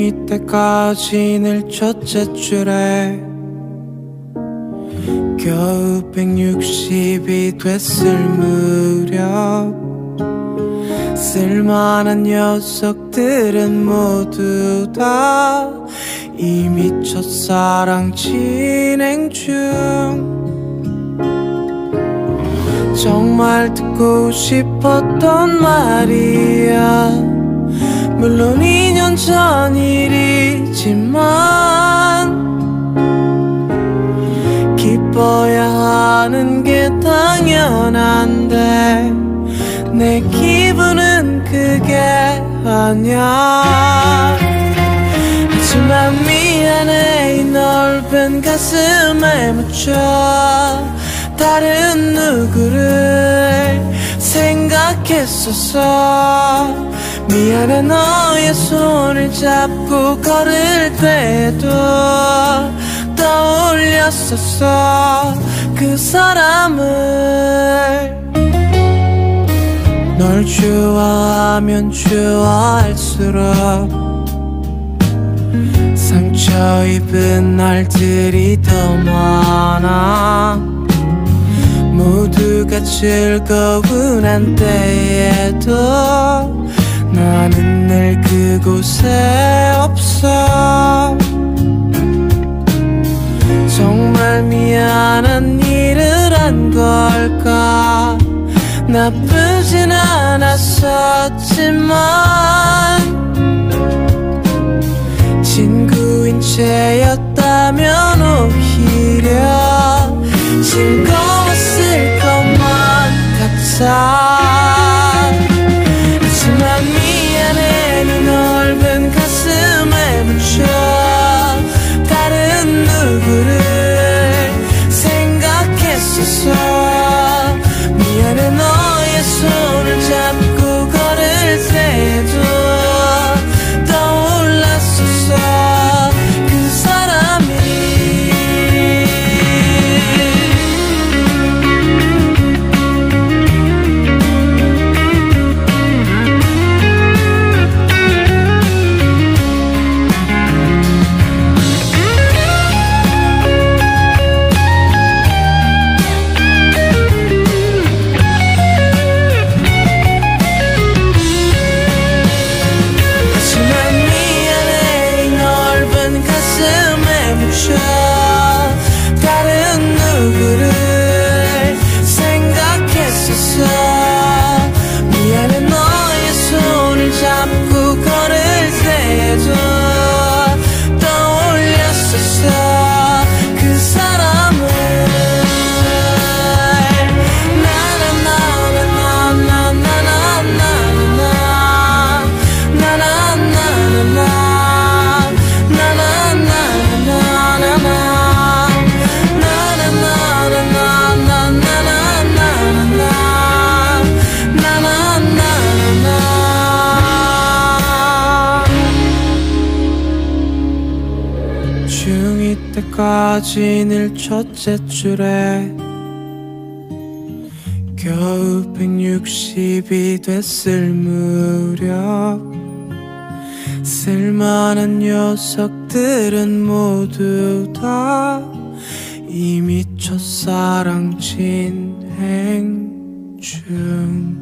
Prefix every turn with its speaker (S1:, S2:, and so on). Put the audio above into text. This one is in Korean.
S1: 중2 때까지 늘 첫째 줄에 겨우 160이 됐을 무렵 쓸만한 녀석들은 모두 다 이미 첫사랑 진행 중. 정말 듣고 싶었던 말이야. 물론 2년 전 일이지만 기뻐야 하는 게 당연한데 내 기분은 그게 아냐. 하지만 미안해. 이 넓은 가슴에 묻혀 다른 누구를 생각했었어. 미안해. 너의 손을 잡고 걸을 때에도 떠올렸었어 그 사람을. 널 좋아하면 좋아할수록 상처 입은 날들이 더 많아. 모두가 즐거운 한때에도 나는 늘 그곳에 없어. 정말 미안한 일을 한 걸까. 나쁘진 않았었지만 친구인 채였다면 오히려 즐거웠을 것만 같아. 하지만 미안해. 네 넓은 가슴에 묻혀 다른 누구를 생각했었어. 미안해. 너의 손을 잡고 걸을 때에도 떠올랐었어 그 사람이. 다른 누구를 생각했었어. 미안해. 너의 손을 잡고 걸을 때에도 떠올렸었어 그 사람을. 중2 때까지 늘 첫째 줄에 겨우 160이 됐을 무렵 쓸만한 녀석들은 모두 다 이미 첫사랑 진행 중.